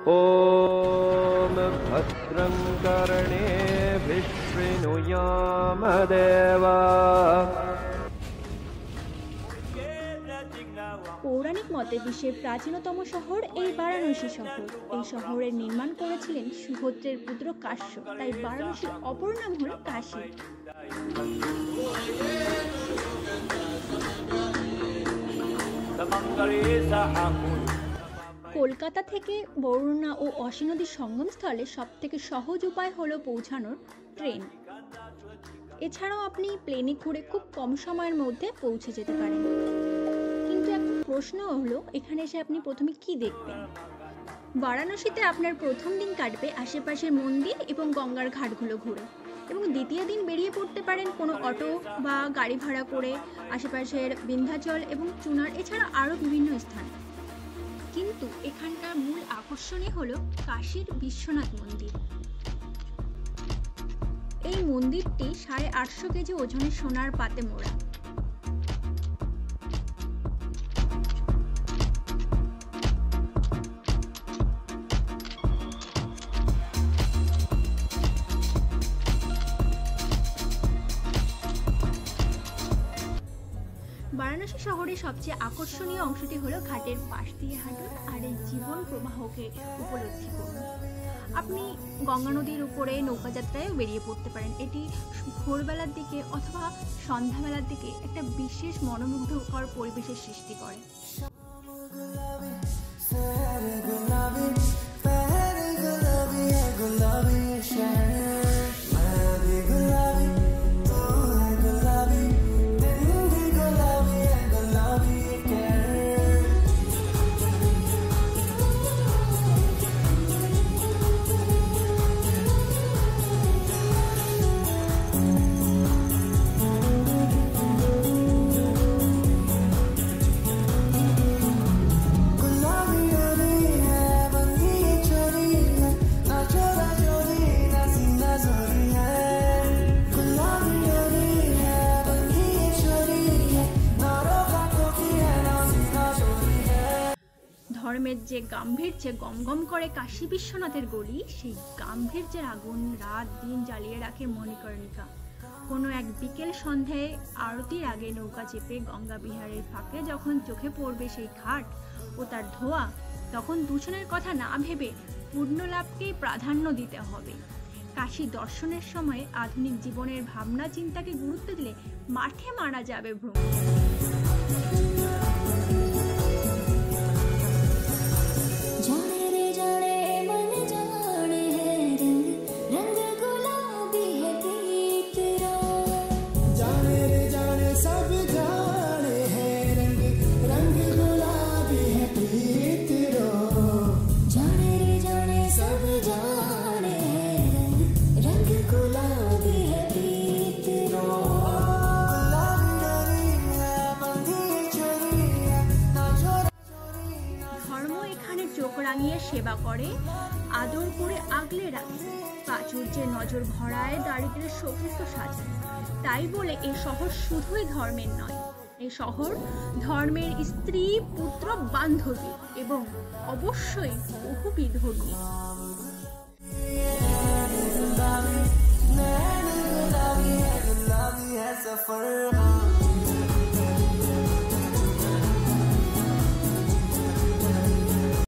ॐ भद्रं कर्णेभिः शृणुयाम देवाः। পৌরাণিক মতে বিশ্বের প্রাচীনতম শহর এই বারাণসী শহর। এই শহরের নির্মাণ করেছিলেন সুভদ্রের পুত্র কাশ্য, তাই বারাণসীর অপর নাম হল কাশী। কলকাতা থেকে বরুণা ও অসি নদীর সঙ্গমস্থলে সবথেকে সহজ উপায় হলো পৌঁছানোর ট্রেন। এছাড়াও আপনি প্লেনে ঘুরে খুব কম সময়ের মধ্যে পৌঁছে যেতে পারেন। কিন্তু একটা প্রশ্ন হলো, এখানে এসে আপনি প্রথমে কি দেখবেন? বারাণসীতে আপনার প্রথম দিন কাটবে আশেপাশের মন্দির এবং গঙ্গার ঘাটগুলো ঘুরে, এবং দ্বিতীয় দিন বেরিয়ে পড়তে পারেন কোনো অটো বা গাড়ি ভাড়া করে আশেপাশের বিন্ধ্যাচল এবং চুনার, এছাড়া আরও বিভিন্ন স্থান। কিন্তু এখানকার মূল আকর্ষণই হলো কাশীর বিশ্বনাথ মন্দির। এই মন্দিরটি 850 কেজি ওজনের সোনার পাতে মোড়া। বারাণসী শহরের সবচেয়ে আকর্ষণীয় অংশটি হলো ঘাটের পাশ দিয়ে হাঁটুন আর এই জীবন প্রবাহকে উপলব্ধি করুন। আপনি গঙ্গা নদীর উপরে নৌকাযাত্রায় বেরিয়ে পড়তে পারেন। এটি ভোরবেলার দিকে অথবা সন্ধ্যাবেলার দিকে একটা বিশেষ মনোমুগ্ধকর পরিবেশের সৃষ্টি করে। ধর্মের যে গাম্ভীর্যে গমগম করে কাশী বিশ্বনাথের গলি, সেই গাম্ভীর্যের আগুন রাত দিন জ্বালিয়ে রাখে মণিকর্ণিকা। কোনো এক বিকেল সন্ধ্যায় আরতির আগে নৌকা চেপে গঙ্গা বিহারের ফাঁকে যখন চোখে পড়বে সেই ঘাট ও তার ধোঁয়া, তখন দূষণের কথা না ভেবে পুণ্যলাভকেই প্রাধান্য দিতে হবে। কাশী দর্শনের সময় আধুনিক জীবনের ভাবনা চিন্তাকে গুরুত্ব দিলে মাঠে মারা যাবে ভ্রমণ। রাঙিয়ে সেবা করে, আদর করে আগলে রাখে, প্রাচুর্যের নজর ভরায়, দারিদ্রের শোভিত সাজায়। তাই বলে এই শহর শুধুই ধর্মের নয়, এই শহর ধর্মের স্ত্রী, পুত্র, বান্ধবী এবং অবশ্যই বহুবিধ ধর্মী।